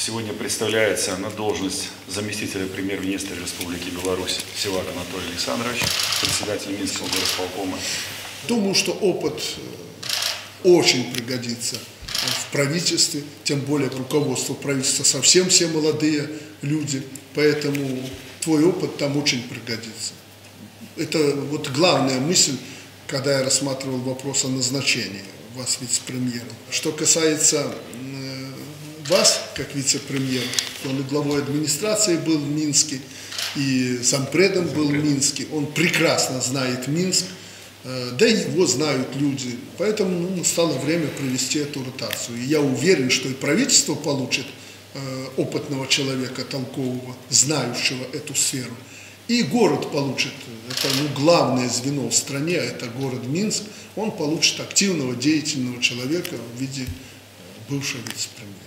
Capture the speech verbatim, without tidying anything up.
сегодня представляется на должность заместителя премьер-министра Республики Беларусь Севак Анатолий Александрович, председатель Минского горосполкома. Думаю, что опыт очень пригодится в правительстве, тем более руководство правительства совсем все молодые люди, поэтому твой опыт там очень пригодится. Это вот главная мысль, когда я рассматривал вопрос о назначении вас вице-премьером. Что касается э, вас, как вице-премьер, он и главой администрации был в Минске, и зампредом был в Минске, он прекрасно знает Минск, э, да и его знают люди, поэтому ну, настало время провести эту ротацию. И я уверен, что и правительство получит э, опытного человека, толкового, знающего эту сферу. И город получит, это ну, главное звено в стране, это город Минск, он получит активного, деятельного человека в виде бывшего вице-премьера.